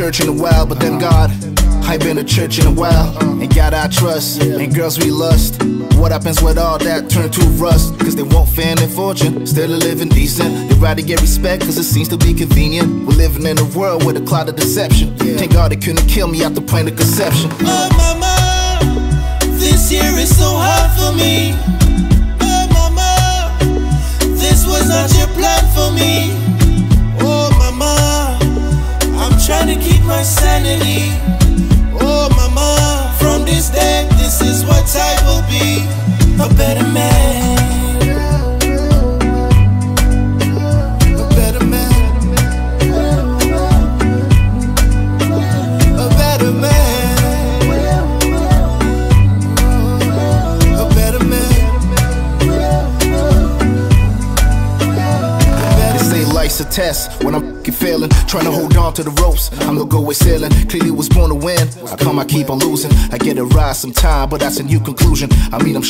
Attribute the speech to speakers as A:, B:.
A: church in a while, but then God, I been to church in a while. And God I trust, and girls we lust. What happens with all that turn to rust? Cause they want fame and fortune, still a living decent. They rather get respect cause it seems to be convenient. We're living in a world with a cloud of deception. Thank God they couldn't kill me at the point of conception.
B: Oh mama, this year is so hard for me. Oh mama, this was not your plan for me. Oh mama, I'm trying to keep my sanity. Oh mama, from this day, this is what I will be, a better man. A better man. A better man. A better man.
A: They say life's a test when I'm failing, trying to hold on to the ropes. I'm no go with sailing, clearly was born to win. How come I keep on losing? I get a rise sometime, but that's a new conclusion. I mean, I'm